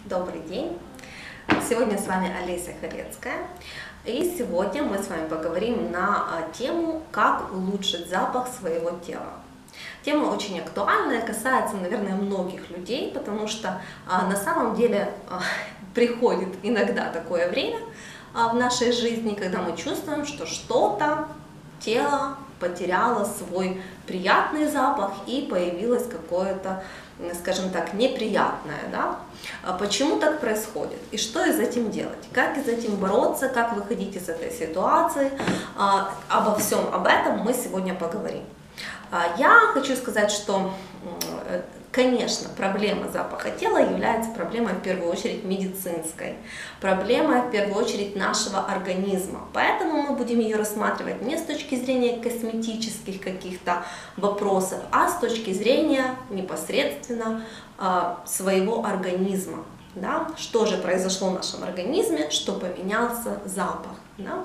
Добрый день! Сегодня с вами Олеся Халецкая. И сегодня мы с вами поговорим на тему, как улучшить запах своего тела. Тема очень актуальная, касается, наверное, многих людей, потому что на самом деле приходит иногда такое время в нашей жизни, когда мы чувствуем, что что-то, тело потеряло свой приятный запах и появилось какое-то, скажем так, неприятное. Да? Почему так происходит и что с этим делать, как с этим бороться, как выходить из этой ситуации, обо всем об этом мы сегодня поговорим. Я хочу сказать, что, конечно, проблема запаха тела является проблемой в первую очередь медицинской, проблемой в первую очередь нашего организма. Поэтому мы будем ее рассматривать не с точки зрения косметических каких-то вопросов, а с точки зрения непосредственно своего организма. Да? Что же произошло в нашем организме, что поменялся запах. Да?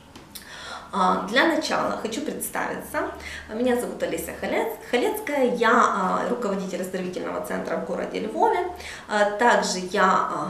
Для начала хочу представиться. Меня зовут Олеся Халецкая, я руководитель оздоровительного центра в городе Львове. Также я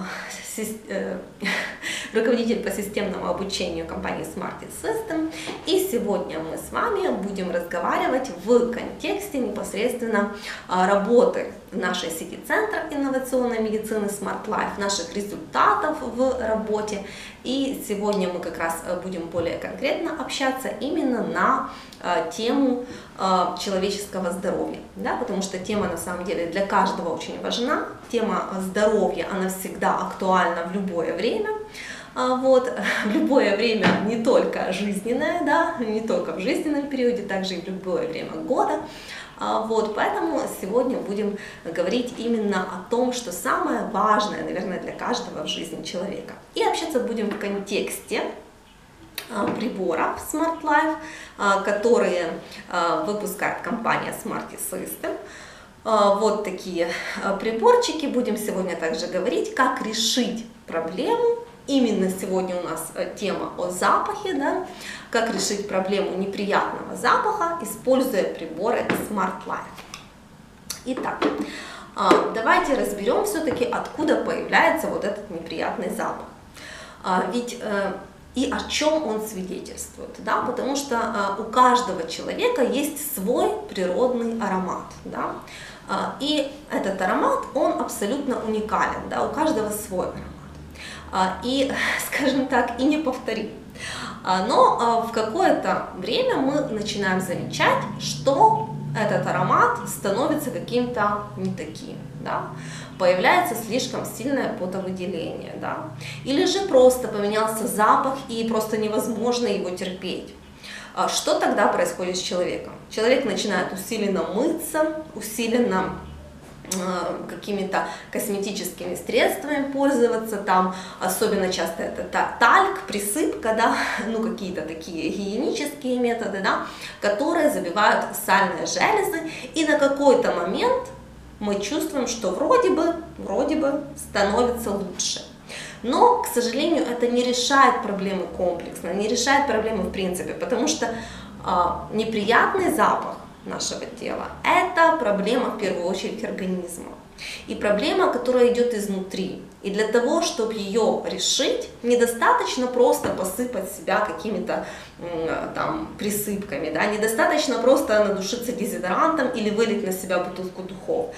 руководитель по системному обучению компании Smarty System. И сегодня мы с вами будем разговаривать в контексте непосредственно работы нашей сети центра инновационной медицины Smart Life, наших результатов в работе. И сегодня мы как раз будем более конкретно общаться именно на тему человеческого здоровья, да, потому что тема на самом деле для каждого очень важна. Тема здоровья, она всегда актуальна в любое время. Вот, в любое время, не только жизненное, да, не только в жизненном периоде, также и в любое время года. Вот, поэтому сегодня будем говорить именно о том, что самое важное, наверное, для каждого в жизни человека. И общаться будем в контексте приборов Smart Life, которые выпускает компания Smarty System. Вот такие приборчики. Будем сегодня также говорить, как решить проблему. Именно сегодня у нас тема о запахе, да? Как решить проблему неприятного запаха, используя приборы Smart Life. Итак, давайте разберем все-таки, откуда появляется вот этот неприятный запах. Ведь и о чем он свидетельствует, да? Потому что у каждого человека есть свой природный аромат, да? И этот аромат, он абсолютно уникален, да? У каждого свой аромат. И, скажем так, и не повторим. Но в какое-то время мы начинаем замечать, что этот аромат становится каким-то не таким, да? Появляется слишком сильное потовыделение, да? Или же просто поменялся запах и просто невозможно его терпеть. Что тогда происходит с человеком? Человек начинает усиленно мыться, усиленно какими-то косметическими средствами пользоваться, там особенно часто это тальк, присыпка, да, ну какие-то такие гигиенические методы, да, которые забивают сальные железы, и на какой-то момент мы чувствуем, что вроде бы становится лучше. Но, к сожалению, это не решает проблемы комплексно, не решает проблемы в принципе, потому что неприятный запах нашего тела – это проблема в первую очередь организма. И проблема, которая идет изнутри. И для того, чтобы ее решить, недостаточно просто посыпать себя какими-то там присыпками, да? Недостаточно просто надушиться дезодорантом или вылить на себя бутылку духов.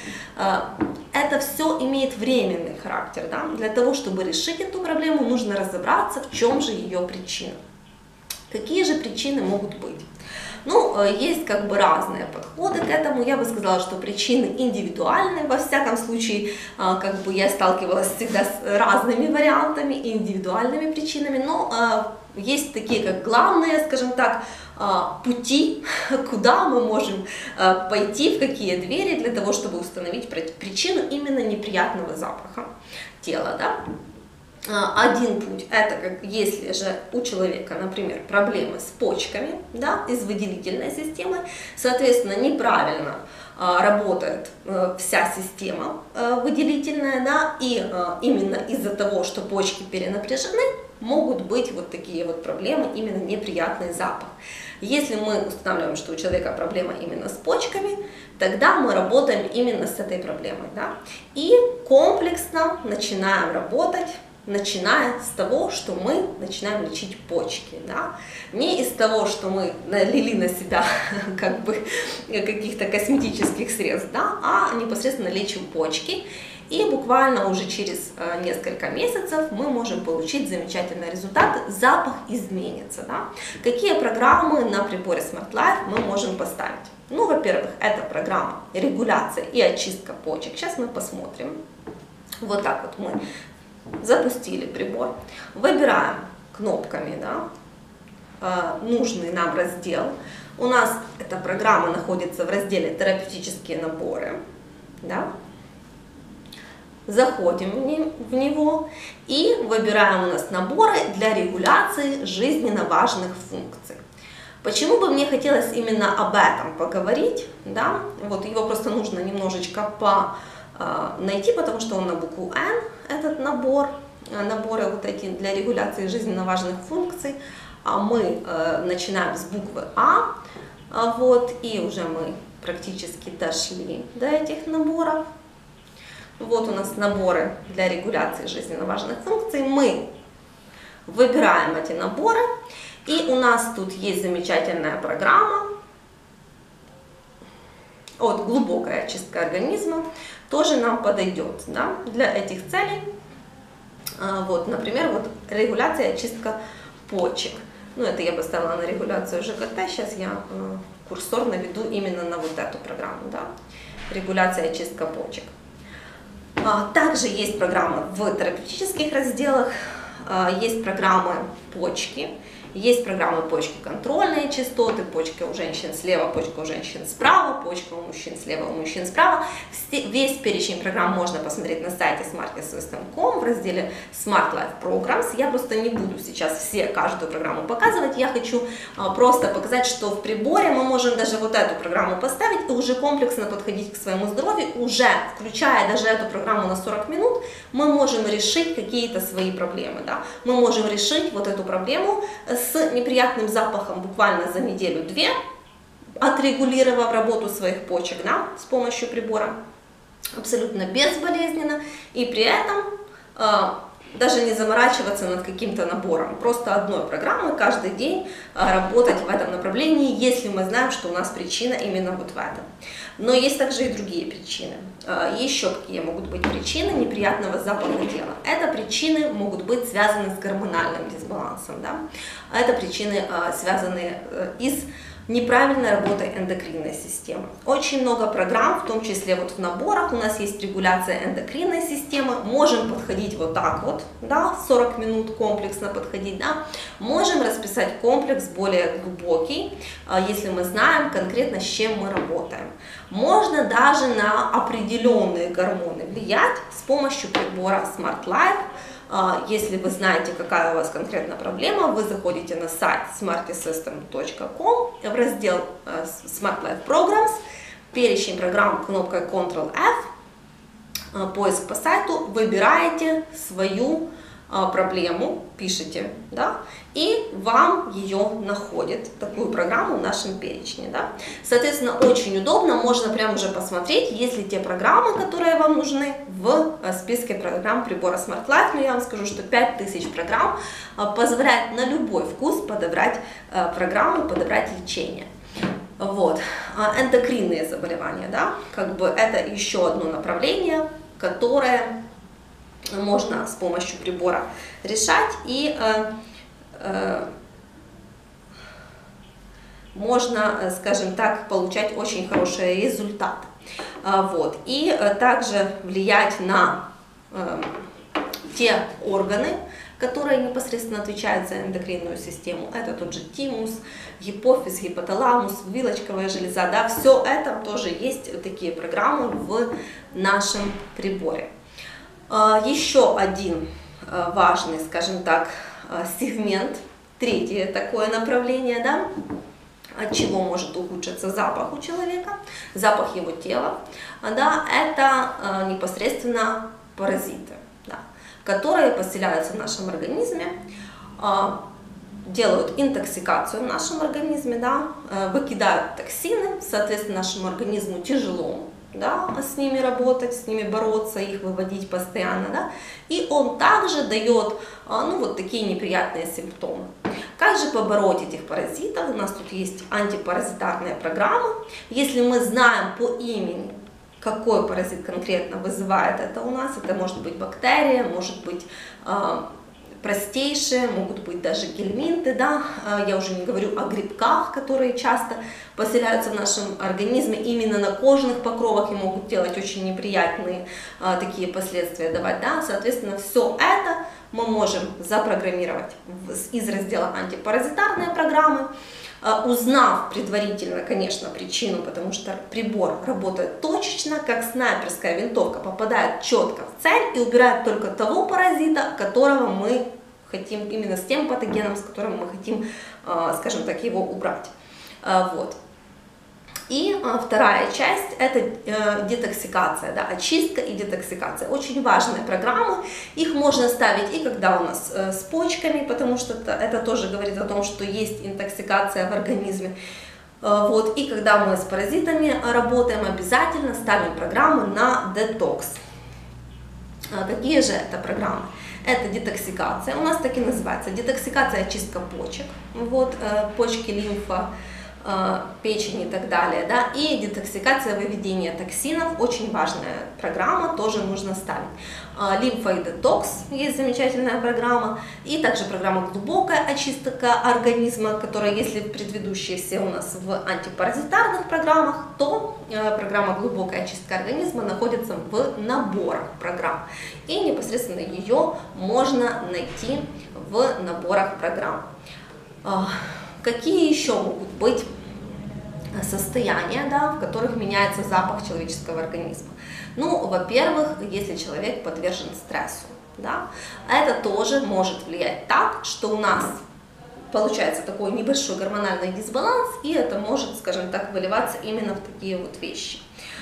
Это все имеет временный характер. Да? Для того, чтобы решить эту проблему, нужно разобраться, в чем же ее причина. Какие же причины могут быть? Ну, есть как бы разные подходы к этому. Я бы сказала, что причины индивидуальные. Во всяком случае, как бы я сталкивалась всегда с разными вариантами и индивидуальными причинами. Но есть такие, как главные, скажем так, пути, куда мы можем пойти, в какие двери для того, чтобы установить причину именно неприятного запаха тела, да? Один путь – это как если же у человека, например, проблемы с почками, да, и с выделительной системой, соответственно, неправильно работает вся система выделительная, да, и именно из-за того, что почки перенапряжены, могут быть вот такие вот проблемы, именно неприятный запах. Если мы устанавливаем, что у человека проблема именно с почками, тогда мы работаем именно с этой проблемой, да? И комплексно начинаем работать, начиная с того, что мы начинаем лечить почки, да? Не из того, что мы налили на себя как бы каких-то косметических средств, да? А непосредственно лечим почки. И буквально уже через несколько месяцев мы можем получить замечательный результат, запах изменится. Да? Какие программы на приборе Smart Life мы можем поставить? Ну, во-первых, это программа регуляция и очистка почек. Сейчас мы посмотрим. Вот так вот мы запустили прибор, выбираем кнопками, да, нужный нам раздел. У нас эта программа находится в разделе «Терапевтические наборы». Да? Заходим в него и выбираем у нас наборы для регуляции жизненно важных функций. Почему бы мне хотелось именно об этом поговорить? Да? Вот его просто нужно немножечко найти, потому что он на букву N, этот наборы вот эти для регуляции жизненно важных функций. А мы начинаем с буквы А, вот, и уже мы практически дошли до этих наборов. Вот у нас наборы для регуляции жизненно важных функций. Мы выбираем эти наборы, и у нас тут есть замечательная программа. Вот глубокая очистка организма тоже нам подойдет, да, для этих целей. Вот, например, вот регуляция и очистка почек. Ну, это я поставила на регуляцию ЖКТ. Сейчас я курсор наведу именно на вот эту программу, да, регуляция и очистка почек. Также есть программы в терапевтических разделах, есть программы почки, есть программы почки контрольные частоты, почка у женщин слева, почка у женщин справа, почка у мужчин слева, у мужчин справа. Весь перечень программ можно посмотреть на сайте smartesystem.com в разделе Smart Life Programs. Я просто не буду сейчас каждую программу показывать, я хочу просто показать, что в приборе мы можем даже вот эту программу поставить и уже комплексно подходить к своему здоровью, уже включая даже эту программу на 40 минут, мы можем решить какие-то свои проблемы. Да? Мы можем решить вот эту проблему с неприятным запахом буквально за неделю-две, отрегулировав работу своих почек, да, с помощью прибора, абсолютно безболезненно, и при этом даже не заморачиваться над каким-то набором, просто одной программой каждый день работать в этом направлении, если мы знаем, что у нас причина именно вот в этом. Но есть также и другие причины. Еще какие могут быть причины неприятного запаха тела? Это причины могут быть связаны с гормональным дисбалансом. Да? Это причины, связанные с неправильной работой эндокринной системы. Очень много программ, в том числе вот в наборах у нас есть регуляция эндокринной системы. Можем подходить вот так вот, да, 40 минут комплексно подходить, да. Можем расписать комплекс более глубокий, если мы знаем конкретно, с чем мы работаем. Можно даже на определенные гормоны влиять с помощью прибора Smart Life. Если вы знаете, какая у вас конкретно проблема, вы заходите на сайт smartesystem.com в раздел Smart Life Programs, перечень программ кнопкой Ctrl-F, поиск по сайту, выбираете свою проблему, пишите, да, и вам ее находит, такую программу в нашем перечне. Да. Соответственно, очень удобно, можно прямо уже посмотреть, есть ли те программы, которые вам нужны в списке программ прибора Smart Life. Но я вам скажу, что 5000 программ позволяет на любой вкус подобрать программу, подобрать лечение. Вот. Эндокринные заболевания, да, как бы это еще одно направление, которое можно с помощью прибора решать, и можно, скажем так, получать очень хорошие результаты. Вот. И также влиять на те органы, которые непосредственно отвечают за эндокринную систему. Это тот же тимус, гипофиз, гипоталамус, вилочковая железа. Да, все это тоже есть такие программы в нашем приборе. Еще один важный, скажем так, сегмент, третье такое направление, да, от чего может ухудшиться запах у человека, запах его тела, да, это непосредственно паразиты, да, которые поселяются в нашем организме делают интоксикацию в нашем организме, да, выкидают токсины, соответственно, нашему организму тяжело, да, с ними работать, с ними бороться, их выводить постоянно, да, и он также дает, ну, вот такие неприятные симптомы. Как же побороть этих паразитов? У нас тут есть антипаразитарная программа. Если мы знаем по имени, какой паразит конкретно вызывает это у нас, это может быть бактерия, может быть простейшие, могут быть даже гельминты, да, я уже не говорю о грибках, которые часто поселяются в нашем организме именно на кожных покровах и могут делать очень неприятные такие последствия давать, да, соответственно, все это мы можем запрограммировать из раздела антипаразитарные программы, узнав предварительно, конечно, причину, потому что прибор работает точечно, как снайперская винтовка, попадает четко в цель и убирает только того паразита, которого мы хотим, именно с тем патогеном, с которым мы хотим, скажем так, его убрать. Вот. И вторая часть – это детоксикация, да, очистка и детоксикация. Очень важные программы, их можно ставить и когда у нас с почками, потому что это тоже говорит о том, что есть интоксикация в организме. Вот. И когда мы с паразитами работаем, обязательно ставим программы на детокс. Какие же это программы? Это детоксикация, у нас так и называется, детоксикация, очистка почек, вот, почки, лимфа, печень и так далее, да, и детоксикация, выведения токсинов, очень важная программа, тоже нужно ставить. Лимфоидетокс, есть замечательная программа, и также программа глубокая очистка организма, которая, если предыдущие все у нас в антипаразитарных программах, то программа глубокая очистка организма находится в наборах программ, и непосредственно ее можно найти в наборах программ. Какие еще могут быть состояния, да, в которых меняется запах человеческого организма? Ну, во-первых, если человек подвержен стрессу, да, это тоже может влиять так, что у нас получается такой небольшой гормональный дисбаланс, и это может, скажем так, выливаться именно в такие вот вещи.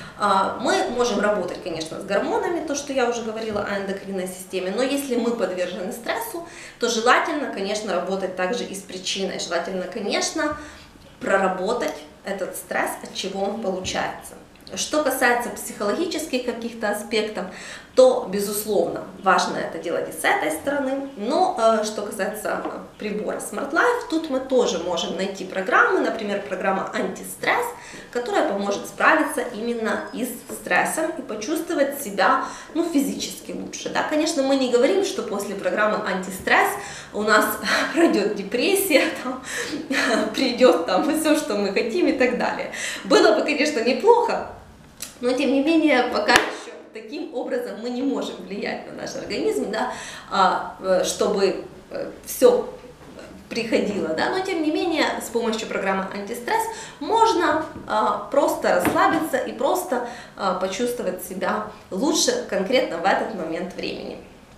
Мы можем работать, конечно, с гормонами, то, что я уже говорила о эндокринной системе, но если мы подвержены стрессу, то желательно, конечно, работать также и с причиной. Желательно, конечно, проработать этот стресс, от чего он получается. Что касается психологических каких-то аспектов, то, безусловно, важно это делать и с этой стороны. Но что касается прибора Smart Life, тут мы тоже можем найти программы, например, программа антистресс, которая поможет справиться именно и с стрессом и почувствовать себя, ну, физически лучше. Да? Конечно, мы не говорим, что после программы антистресс у нас пройдет депрессия, там, придет там все, что мы хотим и так далее. Было бы, конечно, неплохо, но тем не менее пока еще таким образом мы не можем влиять на наш организм, да, чтобы все приходило, да, но тем не менее с помощью программы антистресс можно просто расслабиться и просто почувствовать себя лучше конкретно в этот момент времени.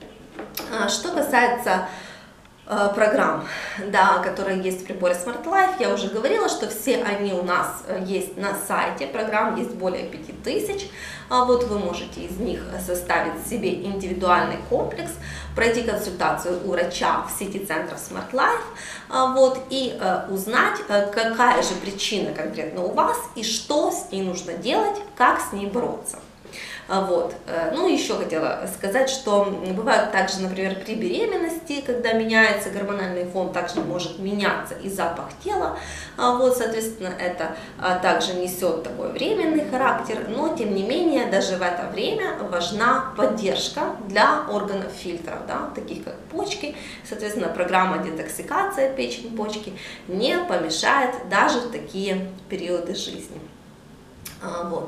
Что касается программ, да, которые есть в приборе Smart Life, я уже говорила, что все они у нас есть на сайте, программ есть более 5000, вот вы можете из них составить себе индивидуальный комплекс, пройти консультацию у врача в сети центров Smart Life, вот, и узнать, какая же причина конкретно у вас и что с ней нужно делать, как с ней бороться. Вот. Ну, еще хотела сказать, что бывают также, например, при беременности, когда меняется гормональный фон, также может меняться и запах тела, вот, соответственно, это также несет такой временный характер, но, тем не менее, даже в это время важна поддержка для органов фильтров, да, таких как почки, соответственно, программа детоксикация печени, почки не помешает даже в такие периоды жизни. Вот.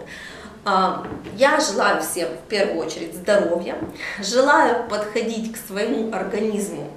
Я желаю всем в первую очередь здоровья, желаю подходить к своему организму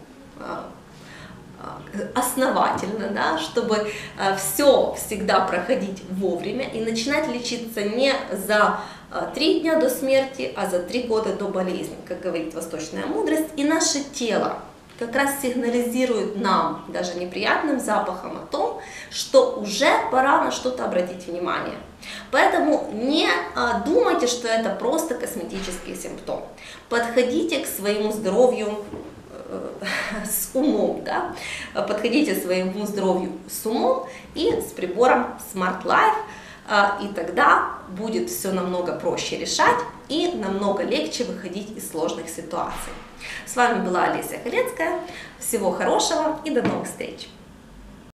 основательно, да, чтобы все всегда проходить вовремя и начинать лечиться не за 3 дня до смерти, а за 3 года до болезни, как говорит восточная мудрость. И наше тело как раз сигнализирует нам, даже неприятным запахом, о том, что уже пора на что-то обратить внимание. Поэтому не думайте, что это просто косметический симптом. Подходите к своему здоровью с умом, да? Подходите к своему здоровью с умом и с прибором Smart Life, и тогда будет все намного проще решать и намного легче выходить из сложных ситуаций. С вами была Олеся Халецкая. Всего хорошего и до новых встреч!